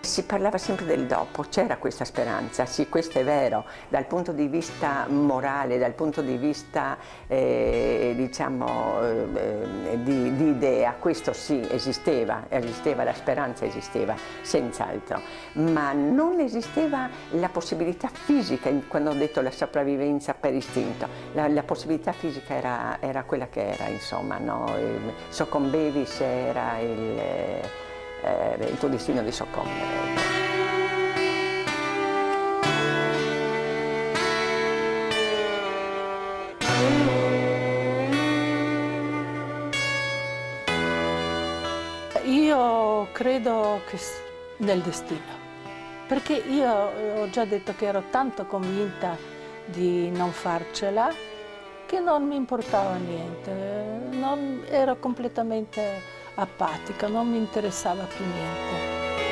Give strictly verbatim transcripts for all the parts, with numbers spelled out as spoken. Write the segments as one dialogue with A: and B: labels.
A: si parlava sempre del dopo, c'era questa speranza, sì, questo è vero, dal punto di vista morale, dal punto di vista eh, diciamo eh, di, di idea, questo sì, esisteva, esisteva, la speranza esisteva, senz'altro, ma non esisteva la possibilità fisica, quando ho detto la sopravvivenza per istinto, la, la possibilità fisica era, era quella che era, insomma, no? Soccombevi se era il... Eh, il tuo destino di soccombere.
B: Io credo che nel destino, perché io ho già detto che ero tanto convinta di non farcela che non mi importava niente, non, ero completamente apatica, non mi interessava più niente.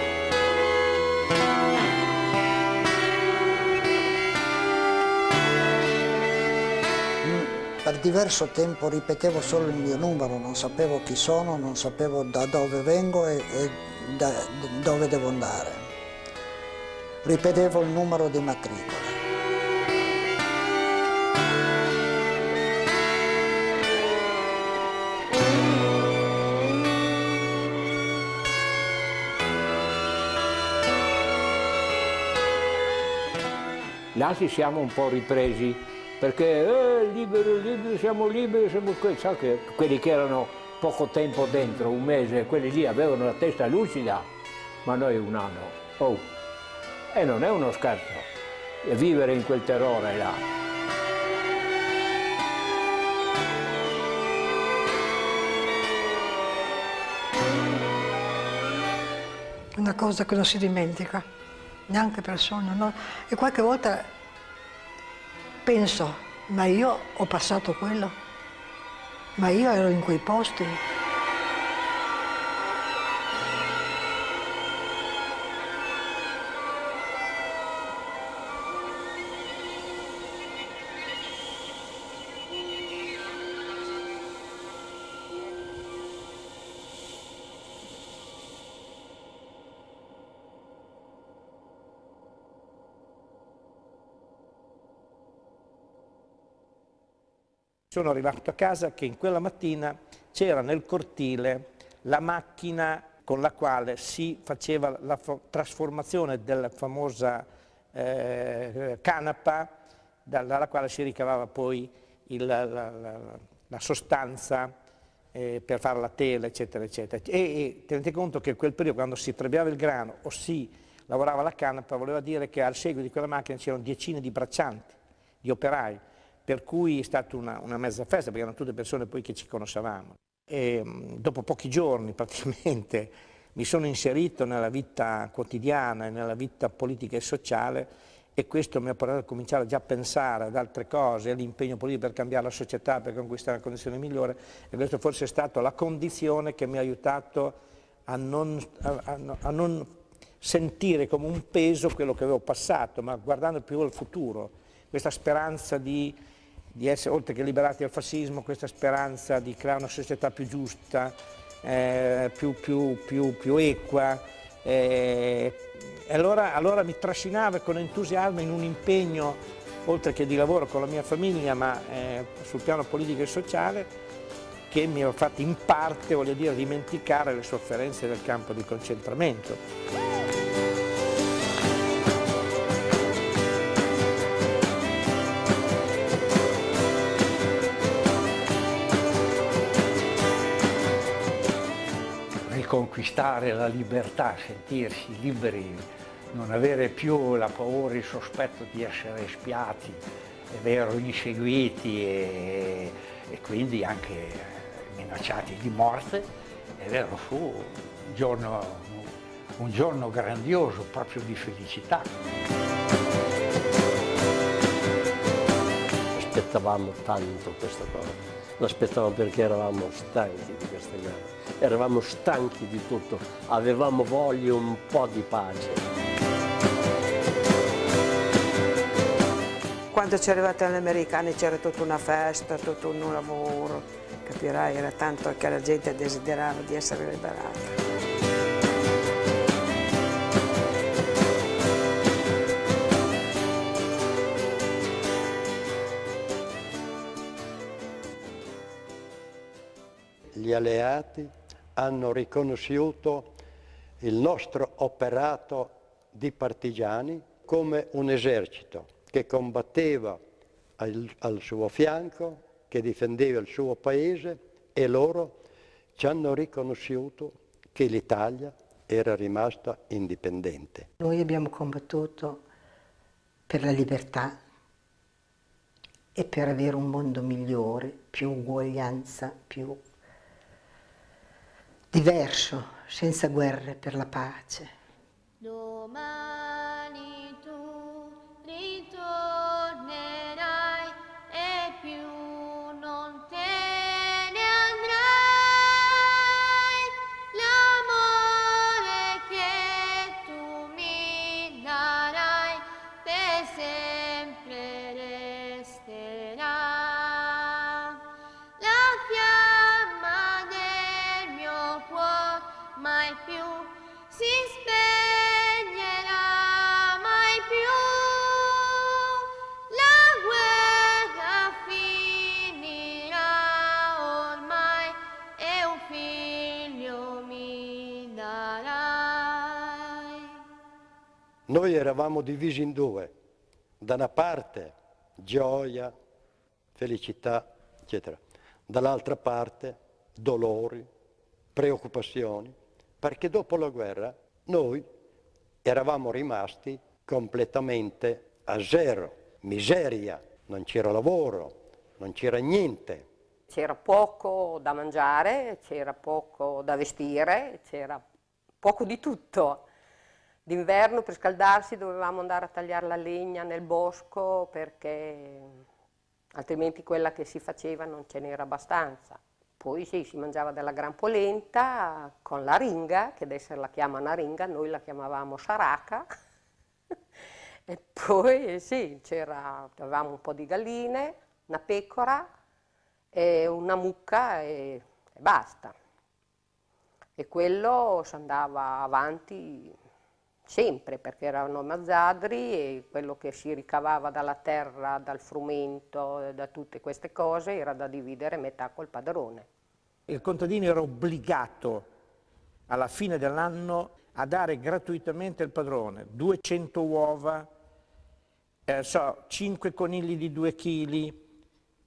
C: Per diverso tempo ripetevo solo il mio numero, non sapevo chi sono, non sapevo da dove vengo e, e da dove devo andare. Ripetevo il numero di matricola.
D: Là ci siamo un po' ripresi, perché eh, libero, libero, siamo liberi, siamo quelli, sa che quelli che erano poco tempo dentro, un mese, quelli lì avevano la testa lucida, ma noi un anno. Oh, e non è uno scherzo, e vivere in quel terrore là.
E: Una cosa che non si dimentica, neanche per sogno, no? E qualche volta penso, ma io ho passato quello, ma io ero in quei posti.
F: Sono arrivato a casa che in quella mattina c'era nel cortile la macchina con la quale si faceva la trasformazione della famosa eh, canapa, dalla quale si ricavava poi il, la, la, la, la sostanza eh, per fare la tela, eccetera, eccetera. E, e tenete conto che in quel periodo, quando si trebbiava il grano o si lavorava la canapa, voleva dire che al seguito di quella macchina c'erano decine di braccianti, di operai, per cui è stata una, una mezza festa, perché erano tutte persone poi che ci conoscevamo. E dopo pochi giorni praticamente mi sono inserito nella vita quotidiana e nella vita politica e sociale, e questo mi ha portato a cominciare già a pensare ad altre cose, all'impegno politico per cambiare la società, per conquistare una condizione migliore, e questa forse è stata la condizione che mi ha aiutato a non, a, a non sentire come un peso quello che avevo passato, ma guardando più al futuro, questa speranza di di essere, oltre che liberati dal fascismo, questa speranza di creare una società più giusta, eh, più, più, più, più equa. Eh, e allora, allora mi trascinava con entusiasmo in un impegno, oltre che di lavoro con la mia famiglia, ma eh, sul piano politico e sociale, che mi ha fatto in parte, voglio dire, dimenticare le sofferenze del campo di concentramento.
G: Conquistare la libertà, sentirsi liberi, non avere più la paura e il sospetto di essere spiati, è vero, inseguiti e, e quindi anche minacciati di morte, è vero, fu un giorno, un giorno grandioso, proprio di felicità.
H: Aspettavamo tanto questa cosa, l'aspettavamo perché eravamo stanchi di questa gara. Eravamo stanchi di tutto, avevamo voglia un po' di pace.
I: Quando ci arrivati agli americani c'era tutta una festa, tutto un lavoro, capirai, era tanto che la gente desiderava di essere liberata.
J: alleati hanno riconosciuto il nostro operato di partigiani come un esercito che combatteva al, al suo fianco, che difendeva il suo paese, e loro ci hanno riconosciuto che l'Italia era rimasta indipendente.
K: Noi abbiamo combattuto per la libertà e per avere un mondo migliore, più uguaglianza, più diverso, senza guerre, per la pace.
L: Domani tu ritornerai e più non te ne andrai. L'amore che tu mi darai per sempre resterà. La fiamma del mio cuore mai più si spegnerà, mai più. La guerra finirà ormai e un figlio mi darai.
J: Noi eravamo divisi in due, da una parte gioia, felicità, eccetera, dall'altra parte dolori, preoccupazioni, perché dopo la guerra noi eravamo rimasti completamente a zero, miseria, non c'era lavoro, non c'era niente.
M: C'era poco da mangiare, c'era poco da vestire, c'era poco di tutto. D'inverno per scaldarsi dovevamo andare a tagliare la legna nel bosco perché altrimenti quella che si faceva non ce n'era abbastanza. Poi sì, si mangiava della gran polenta con la ringa, che adesso la chiamano ringa, noi la chiamavamo saraca. E poi sì, c'era, avevamo un po' di galline, una pecora e una mucca e, e basta. E quello si andava avanti sempre, perché erano mazzadri e quello che si ricavava dalla terra, dal frumento, da tutte queste cose era da dividere metà col padrone.
F: Il contadino era obbligato alla fine dell'anno a dare gratuitamente il padrone duecento uova, eh, so, cinque conigli di due chili,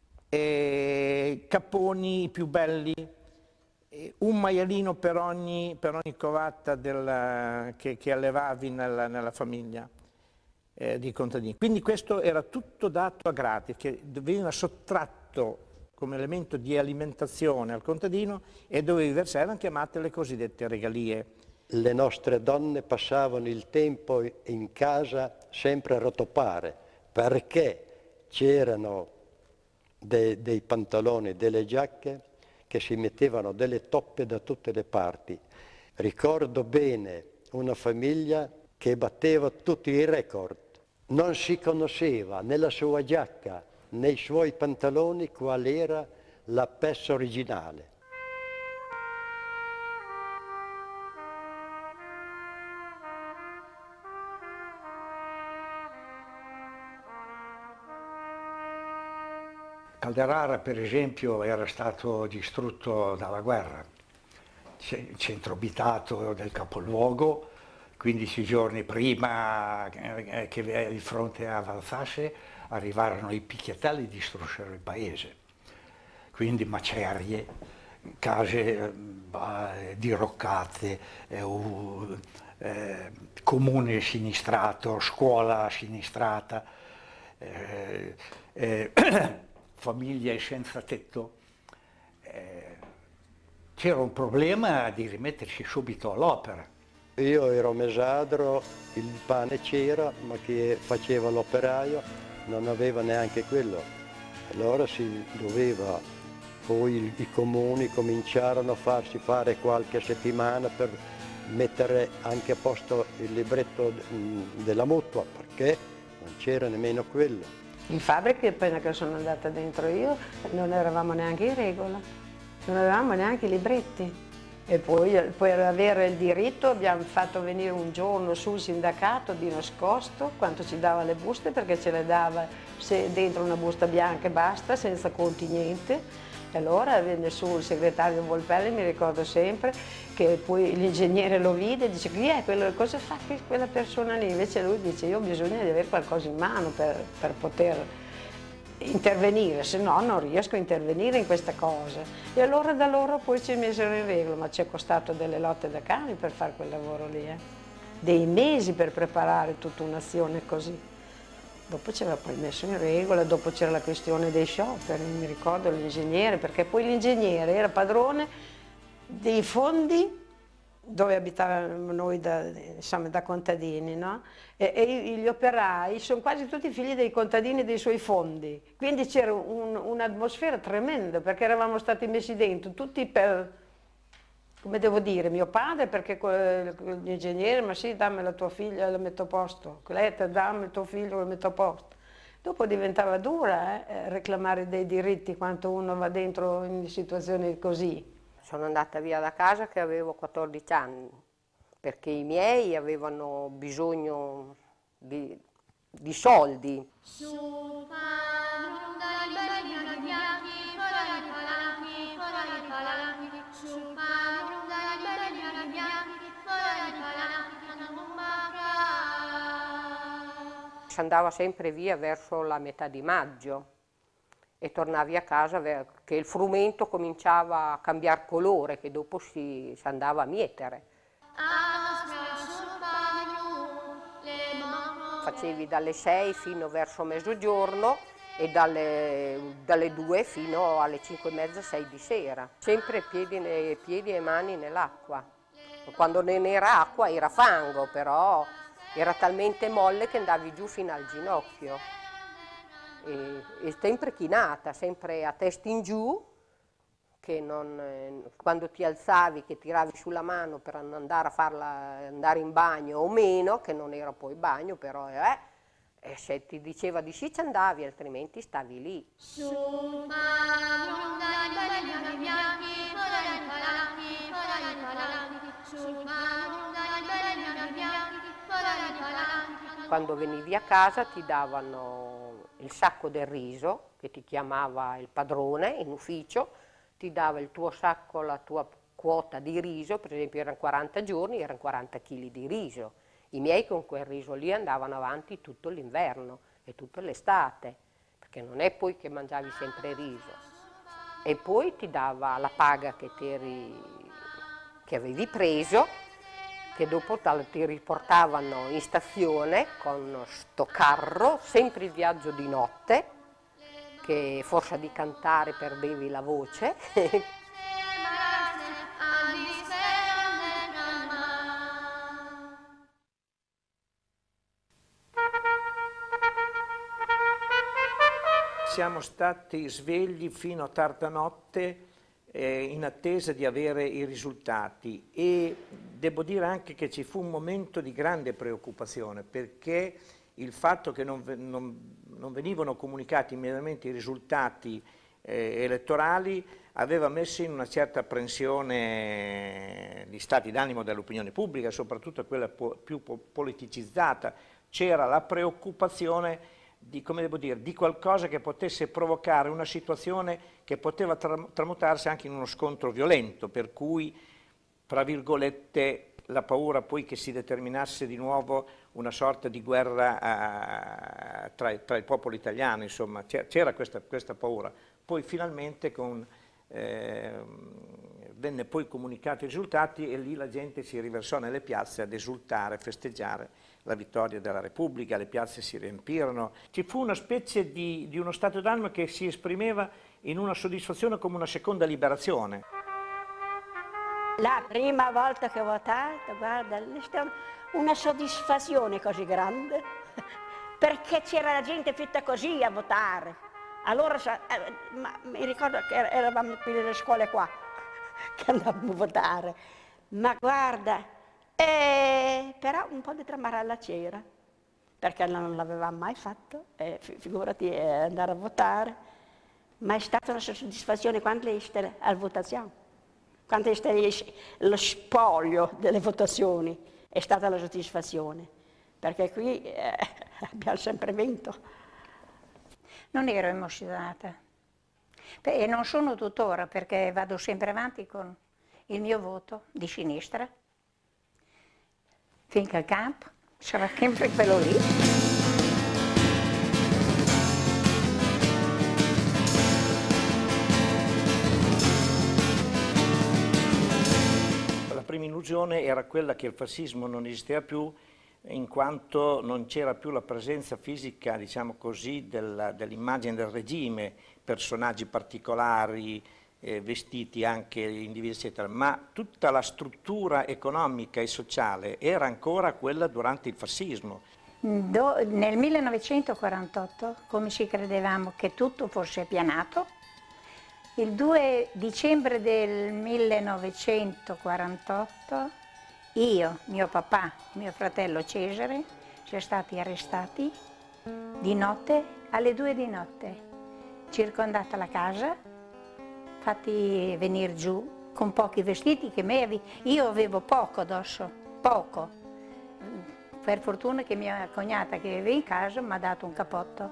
F: eh, capponi più belli, un maialino per ogni, per ogni covata del, che, che allevavi nella, nella famiglia eh, di contadini. Quindi questo era tutto dato a gratis, che veniva sottratto come elemento di alimentazione al contadino e dovevi versare, erano chiamate le cosiddette regalie.
J: Le nostre donne passavano il tempo in casa sempre a rotopare, perché c'erano de, dei pantaloni, delle giacche che si mettevano delle toppe da tutte le parti. Ricordo bene una famiglia che batteva tutti i record. Non si conosceva nella sua giacca, nei suoi pantaloni, qual era la pezza originale.
G: Calderara, per esempio, era stato distrutto dalla guerra. Il centro abitato del capoluogo, quindici giorni prima che di fronte a Valsace arrivarono i picchiatelli e distrussero il paese. Quindi macerie, case eh, diroccate, eh, eh, comune sinistrato, scuola sinistrata, eh, eh, famiglie senza tetto. Eh, c'era un problema di rimettersi subito all'opera.
J: Io ero mesadro, il pane c'era, ma chi faceva l'operaio non aveva neanche quello. Allora si doveva, poi i comuni cominciarono a farsi fare qualche settimana per mettere anche a posto il libretto della mutua, perché non c'era nemmeno quello.
I: In fabbrica, appena che sono andata dentro io, non eravamo neanche in regola, non avevamo neanche i libretti. E poi per avere il diritto abbiamo fatto venire un giorno sul sindacato di nascosto quanto ci dava le buste, perché ce le dava se dentro una busta bianca e basta, senza conti niente. E allora venne su il segretario Volpelli, mi ricordo sempre, che poi l'ingegnere lo vide e dice: chi è quello, cosa fa quella persona lì? Invece lui dice: io ho bisogno di avere qualcosa in mano per, per poter intervenire, se no non riesco a intervenire in questa cosa. E allora da loro poi ci misero in regola, ma ci è costato delle lotte da cani per fare quel lavoro lì, eh? Dei mesi per preparare tutta un'azione così. Dopo ci aveva poi messo in regola, dopo c'era la questione dei scioperi, mi ricordo l'ingegnere, perché poi l'ingegnere era padrone dei fondi dove abitavamo noi da, insomma, da contadini, no? E, e gli operai sono quasi tutti figli dei contadini dei suoi fondi, quindi c'era un, un'atmosfera tremenda, perché eravamo stati messi dentro tutti per, come devo dire, mio padre perché l'ingegnere, ma sì, dammi la tua figlia, la metto a posto, Cleta, dammi il tuo figlio, lo metto a posto. Dopo diventava dura eh, reclamare dei diritti quando uno va dentro in situazioni così.
M: Sono andata via da casa che avevo quattordici anni, perché i miei avevano bisogno di, di soldi. Si andava sempre via verso la metà di maggio e tornavi a casa che il frumento cominciava a cambiare colore, che dopo si, si andava a mietere. Facevi dalle sei fino verso mezzogiorno e dalle, dalle due fino alle cinque e mezza, sei di sera. Sempre piedi, piedi e mani nell'acqua. Quando non era acqua era fango, però era talmente molle che andavi giù fino al ginocchio. E, e sempre chinata, sempre a testa in giù, che non, eh, quando ti alzavi, che tiravi sulla mano per andare, a farla, andare in bagno o meno, che non era poi bagno, però eh, e se ti diceva di sì ci andavi, altrimenti stavi lì. Quando venivi a casa ti davano il sacco del riso, che ti chiamava il padrone in ufficio, ti dava il tuo sacco, la tua quota di riso, per esempio erano quaranta giorni, erano quaranta chili di riso. I miei con quel riso lì andavano avanti tutto l'inverno e tutta l'estate, perché non è poi che mangiavi sempre riso. E poi ti dava la paga che, che avevi preso, che dopo ti riportavano in stazione con sto carro, sempre il viaggio di notte, che forse di cantare perdevi la voce.
F: Siamo stati svegli fino a tarda notte eh, in attesa di avere i risultati e devo dire anche che ci fu un momento di grande preoccupazione, perché il fatto che non, non, non venivano comunicati immediatamente i risultati eh, elettorali aveva messo in una certa apprensione gli stati d'animo dell'opinione pubblica, soprattutto quella po più po politicizzata. C'era la preoccupazione di, come devo dire, di qualcosa che potesse provocare una situazione che poteva tram tramutarsi anche in uno scontro violento, per cui, tra virgolette, la paura poi che si determinasse di nuovo una sorta di guerra uh, tra, tra il popolo italiano, insomma, c'era questa, questa paura. Poi finalmente con, eh, venne poi comunicati i risultati e lì la gente si riversò nelle piazze ad esultare, festeggiare la vittoria della Repubblica, le piazze si riempirono. Ci fu una specie di, di uno stato d'animo che si esprimeva in una soddisfazione come una seconda liberazione.
N: La prima volta che ho votato, guarda, è stata una soddisfazione così grande, perché c'era la gente tutta così a votare. Allora, eh, ma, mi ricordo che eravamo qui nelle scuole qua, che andavamo a votare, ma guarda, eh, però un po' di tramarella c'era, perché non l'avevamo mai fatto, eh, figurati eh, andare a votare, ma è stata una soddisfazione quando è stata alla votazione. Quando è stato lo spoglio delle votazioni è stata la soddisfazione, perché qui eh, abbiamo sempre vinto.
O: Non ero emozionata,
N: E non sono tuttora, perché vado sempre avanti con il mio voto di sinistra, finché il campo sarà sempre quello lì.
F: La prima illusione era quella che il fascismo non esisteva più, in quanto non c'era più la presenza fisica, diciamo così, dell'immagine del regime, personaggi particolari, eh, vestiti anche individui, eccetera, ma tutta la struttura economica e sociale era ancora quella durante il fascismo.
N: Do, nel millenovecentoquarantotto, come ci credevamo che tutto fosse appianato, il due dicembre del millenovecentoquarantotto io, mio papà, mio fratello Cesare, siamo stati arrestati di notte, alle due di notte, circondata la casa, fatti venire giù con pochi vestiti che me avevi. Io avevo poco addosso, poco. Per fortuna che mia cognata che aveva in casa mi ha dato un cappotto.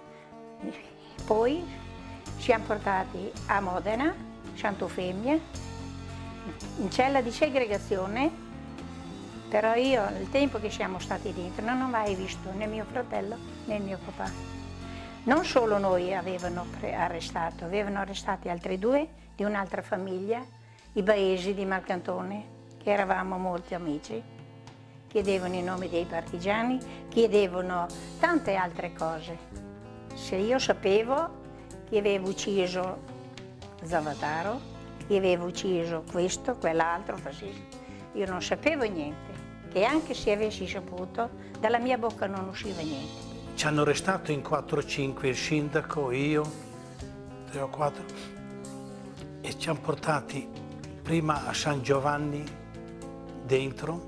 N: Poi siamo portati a Modena, Sant'Eufemia, in cella di segregazione. Però io, nel tempo che siamo stati dentro, non ho mai visto né mio fratello né mio papà. Non solo noi avevano arrestato, avevano arrestati altri due di un'altra famiglia, i Baesi di Marcantone, che eravamo molti amici. Chiedevano i nomi dei partigiani, chiedevano tante altre cose. Se io sapevo chi aveva ucciso Zavataro, chi aveva ucciso questo, quell'altro fascista, io non sapevo niente, che anche se avessi saputo, dalla mia bocca non usciva niente.
O: Ci hanno arrestato in quattro o cinque, il sindaco, io, tre o quattro, e ci hanno portati prima a San Giovanni dentro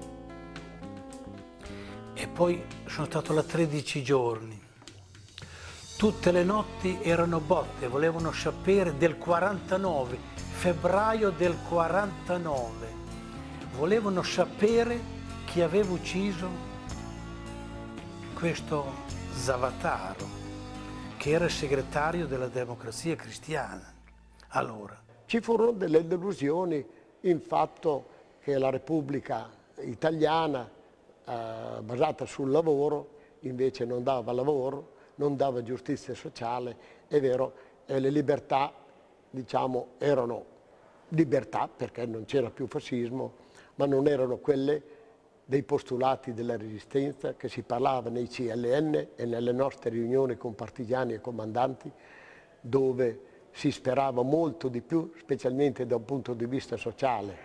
O: e poi sono stato là tredici giorni. Tutte le notti erano botte, volevano sapere del quarantanove, febbraio del quarantanove. Volevano sapere chi aveva ucciso questo Zavataro, che era il segretario della Democrazia Cristiana. Allora,
P: ci furono delle delusioni in fatto che la Repubblica Italiana, eh, basata sul lavoro, invece non dava lavoro, non dava giustizia sociale, è vero, e le libertà, diciamo, erano libertà perché non c'era più fascismo, ma non erano quelle dei postulati della resistenza che si parlava nei C L N e nelle nostre riunioni con partigiani e comandanti, dove si sperava molto di più, specialmente da un punto di vista sociale.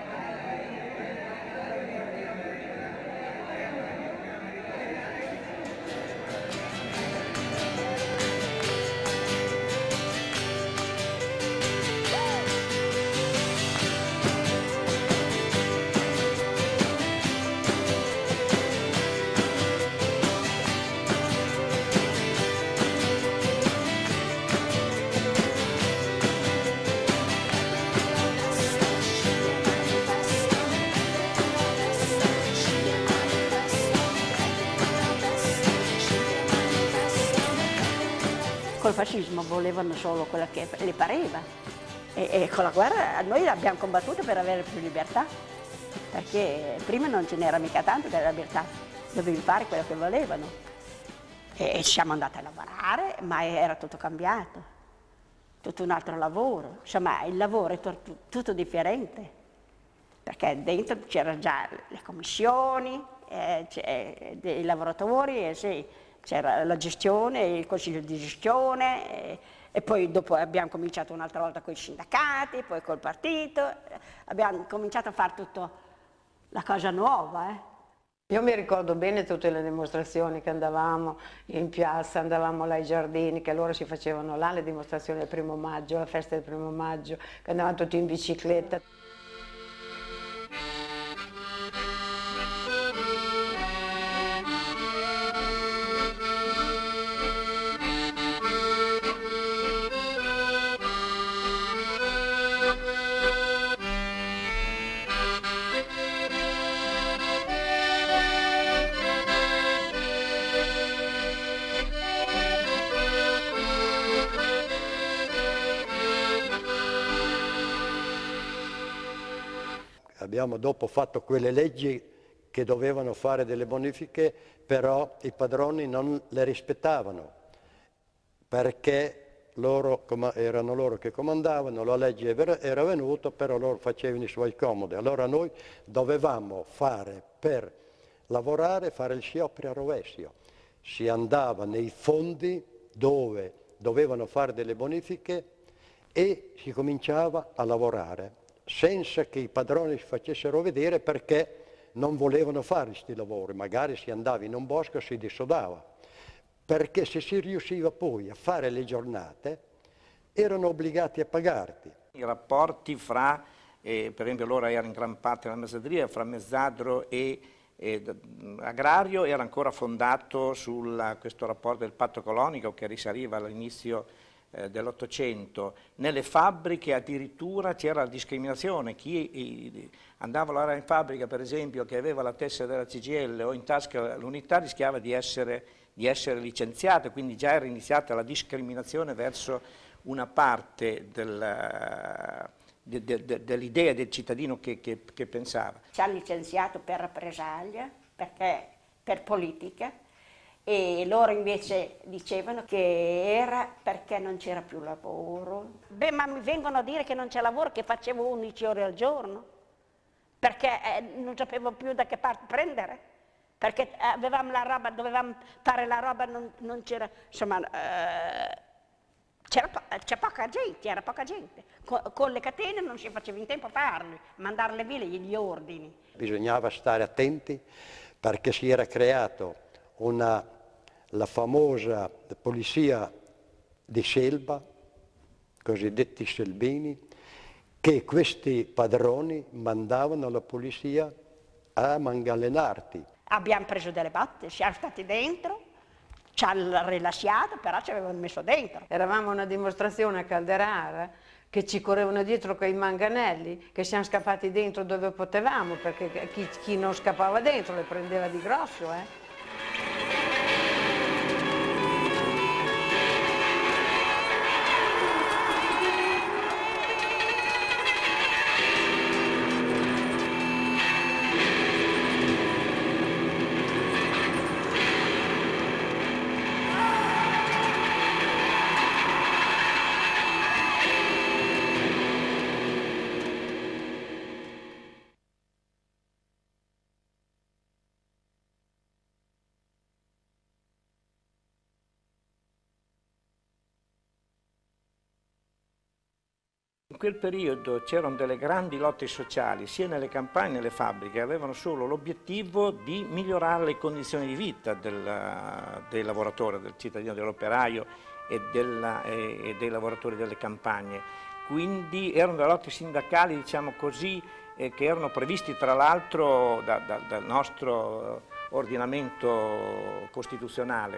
N: Col fascismo volevano solo quella che le pareva e, e con la guerra noi l'abbiamo combattuta per avere più libertà, perché prima non ce n'era mica tanto della libertà, dovevi fare quello che volevano e, e siamo andati a lavorare, ma era tutto cambiato, tutto un altro lavoro, insomma il lavoro è tutto, tutto differente, perché dentro c'erano già le commissioni, eh, dei lavoratori, eh, sì, c'era la gestione, il consiglio di gestione e, e poi dopo abbiamo cominciato un'altra volta con i sindacati, poi col partito, abbiamo cominciato a fare tutta la cosa nuova. Eh.
I: Io mi ricordo bene tutte le dimostrazioni che andavamo in piazza, andavamo là ai giardini, che loro si facevano là le dimostrazioni del primo maggio, la festa del primo maggio, che andavano tutti in bicicletta.
J: abbiamo dopo fatto quelle leggi che dovevano fare delle bonifiche, però i padroni non le rispettavano, perché loro, erano loro che comandavano, la legge era venuta, però loro facevano i suoi comodi. Allora noi dovevamo fare, per lavorare, fare il sciopero a rovescio. Si andava nei fondi dove dovevano fare delle bonifiche e si cominciava a lavorare, senza che i padroni si facessero vedere, perché non volevano fare questi lavori. Magari si andava in un bosco e si dissodava, perché se si riusciva poi a fare le giornate erano obbligati a pagarti.
F: I rapporti fra, eh, per esempio loro erano in gran parte la mezzadria, fra mezzadro e, e agrario era ancora fondato su questo rapporto del patto colonico che risaliva all'inizio eh, dell'Ottocento. Nelle fabbriche addirittura c'era la discriminazione, chi eh, andava a lavorare in fabbrica per esempio che aveva la tessera della C G I L o in tasca l'unità rischiava di essere di essere licenziato, quindi già era iniziata la discriminazione verso una parte del, de, de, de, dell'idea del cittadino che, che, che pensava.
N: Ci ha licenziato per rappresaglia, perché, per politica, e loro invece dicevano che era perché non c'era più lavoro. Beh, ma mi vengono a dire che non c'è lavoro, che facevo undici ore al giorno, perché eh, non sapevo più da che parte prendere. Perché avevamo la roba, dovevamo fare la roba, non, non c'era, insomma, eh, c'era po poca gente, era poca gente. Co con le catene non si faceva in tempo a farli, mandarle via gli ordini.
J: Bisognava stare attenti perché si era creato una, la famosa polizia di selva, cosiddetti selbini, che questi padroni mandavano alla polizia a mangalenarti.
N: Abbiamo preso delle botte, siamo stati dentro, ci hanno rilasciato, però ci avevano messo dentro.
I: Eravamo una dimostrazione a Calderara che ci correvano dietro con i manganelli, che siamo scappati dentro dove potevamo, perché chi, chi non scappava dentro le prendeva di grosso. Eh.
F: In quel periodo c'erano delle grandi lotte sociali, sia nelle campagne che nelle fabbriche, avevano solo l'obiettivo di migliorare le condizioni di vita del, dei lavoratori, del cittadino, dell'operaio e, della, e, e dei lavoratori delle campagne. Quindi erano delle lotte sindacali, diciamo così, eh, che erano previsti tra l'altro da, da, dal nostro ordinamento costituzionale,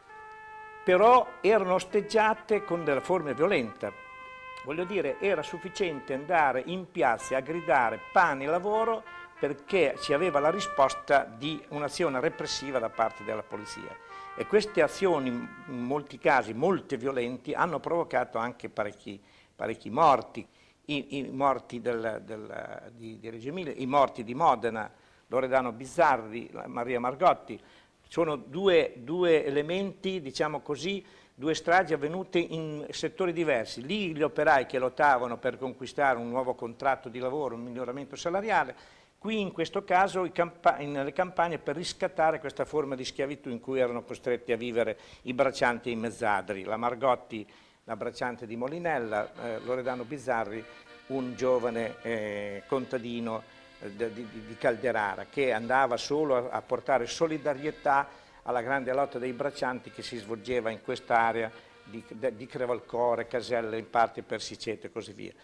F: però erano osteggiate con delle forme violente. Voglio dire, era sufficiente andare in piazza a gridare pane e lavoro perché si aveva la risposta di un'azione repressiva da parte della polizia. E queste azioni, in molti casi molto violenti, hanno provocato anche parecchi, parecchi morti. I, i morti del, del, di, di Reggio Emilia, i morti di Modena, Loredano Bizzarri, Maria Margotti, sono due, due elementi, diciamo così, due stragi avvenute in settori diversi. Lì gli operai che lottavano per conquistare un nuovo contratto di lavoro, un miglioramento salariale, qui in questo caso i campa nelle campagne per riscattare questa forma di schiavitù in cui erano costretti a vivere i braccianti e i mezzadri. La Margotti, la bracciante di Molinella, eh, Loredano Bizzarri, un giovane eh, contadino eh, di, di, di Calderara, che andava solo a, a portare solidarietà alla grande lotta dei braccianti che si svolgeva in quest'area di, di Crevalcore, Caselle, in parte Persicete e così via.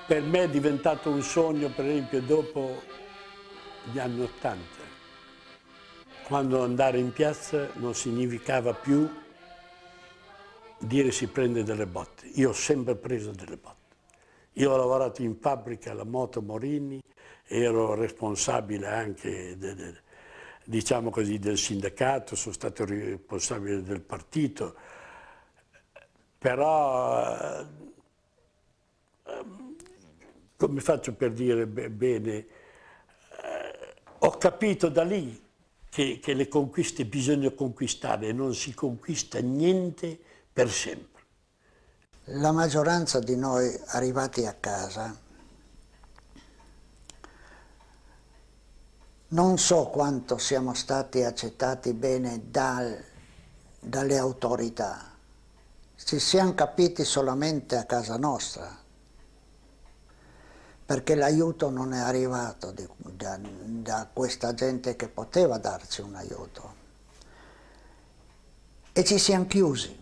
Q: per me è diventato un sogno, per esempio, dopo gli anni Ottanta, quando andare in piazza non significava più dire si prende delle botte. Io ho sempre preso delle botte. Io ho lavorato in fabbrica alla Moto Morini, ero responsabile anche, de, de, diciamo così, del sindacato, sono stato responsabile del partito, però, come faccio per dire bene, eh, ho capito da lì che, che le conquiste bisogna conquistare e non si conquista niente per sempre.
C: La maggioranza di noi arrivati a casa non so quanto siamo stati accettati bene dal, dalle autorità, ci siamo capiti solamente a casa nostra, perché l'aiuto non è arrivato di, da, da questa gente che poteva darci un aiuto. E ci siamo chiusi,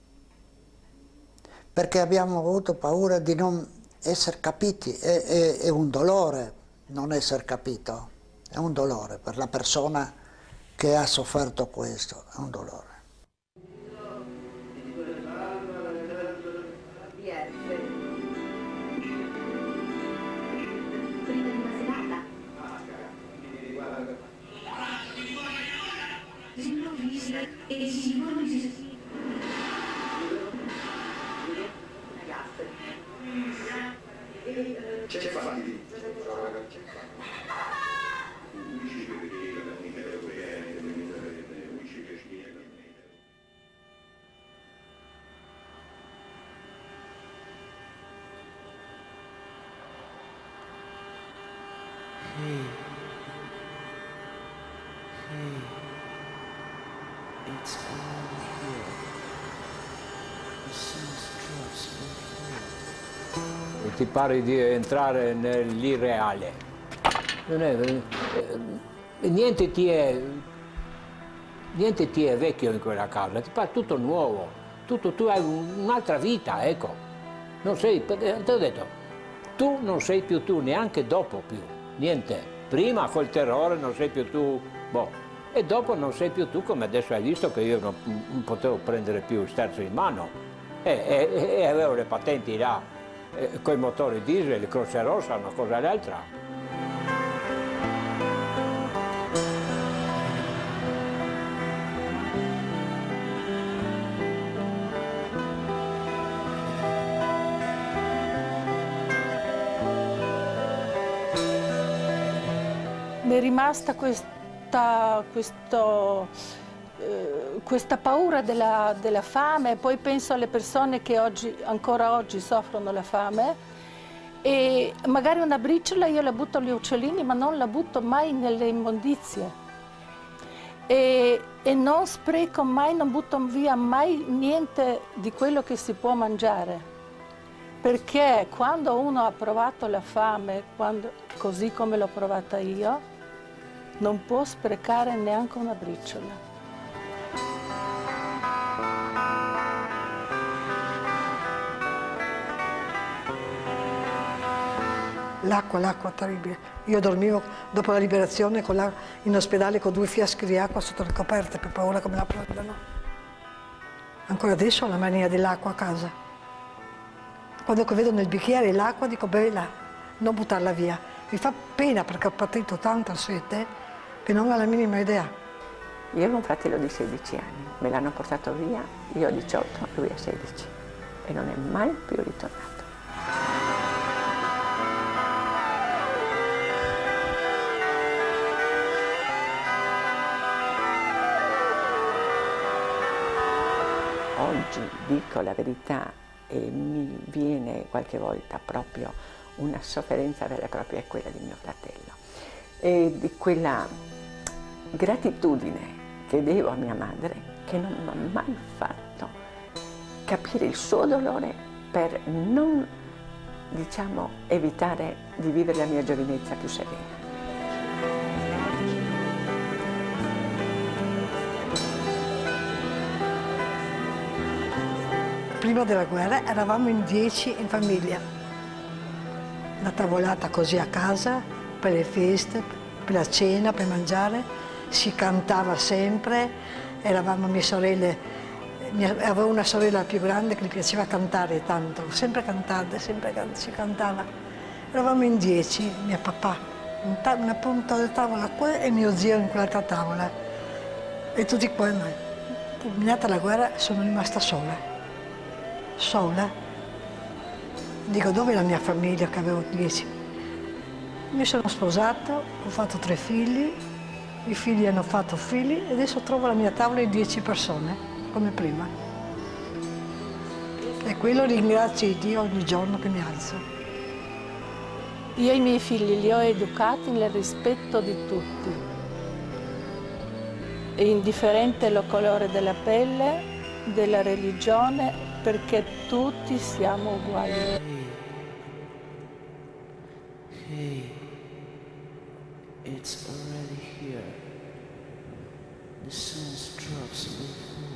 C: perché abbiamo avuto paura di non essere capiti. È, è, è un dolore non essere capito, è un dolore per la persona che ha sofferto questo, è un dolore.
D: E ti pare di entrare nell'irreale. Non è, eh, niente, ti è, niente ti è vecchio in quella casa, ti pare tutto nuovo, tutto, tu hai un'altra vita, ecco. Non sei, te l'ho detto, tu non sei più tu, neanche dopo più, niente. Prima col terrore non sei più tu, boh, e dopo non sei più tu, come adesso hai visto che io non, non potevo prendere più il sterzo in mano e, e, e avevo le patenti là. Eh, con i motori diesel, Croce Rossa, una cosa e l'altra.
B: Mi è rimasta questa, questo, eh, questa paura della, della fame, poi penso alle persone che oggi, ancora oggi soffrono la fame e magari una briciola io la butto agli uccellini ma non la butto mai nelle immondizie e, e non spreco mai, non butto via mai niente di quello che si può mangiare, perché quando uno ha provato la fame, quando, così come l'ho provata io, non può sprecare neanche una briciola.
E: L'acqua, l'acqua terribile. Io dormivo dopo la liberazione con la, in ospedale con due fiaschi di acqua sotto le coperte per paura che me la prendano. Ancora adesso ho la mania dell'acqua a casa. Quando vedo nel bicchiere l'acqua dico bella, non buttarla via. Mi fa pena perché ho patito tanta sete che non ho la minima idea.
A: Io avevo un fratello di sedici anni, me l'hanno portato via, io ho diciotto, lui ha sedici e non è mai più ritornato. Oggi dico la verità e mi viene qualche volta proprio una sofferenza vera e propria, è quella di mio fratello. E di quella gratitudine che devo a mia madre, che non mi ha mai fatto capire il suo dolore per non, diciamo, evitare di vivere la mia giovinezza più serena.
E: Prima della guerra eravamo in dieci in famiglia. la tavolata così a casa, per le feste, per la cena, per mangiare, si cantava sempre, eravamo mie sorelle, avevo una sorella più grande che gli piaceva cantare tanto, sempre cantare, sempre can si cantava. Eravamo in dieci, mio papà, una punta della tavola qua e mio zio in quell'altra tavola. E tutti quanti, terminata la guerra, sono rimasta sola, sola. Dico, dove è la mia famiglia che avevo dieci? Mi sono sposato, ho fatto tre figli, i figli hanno fatto figli e adesso trovo la mia tavola di dieci persone, come prima. E quello ringrazio Dio ogni giorno che mi alzo.
B: Io i miei figli li ho educati nel rispetto di tutti, è indifferente il colore della pelle, della religione, perché tutti siamo uguali.
R: Hey, it's already here. The sun's drops will fall.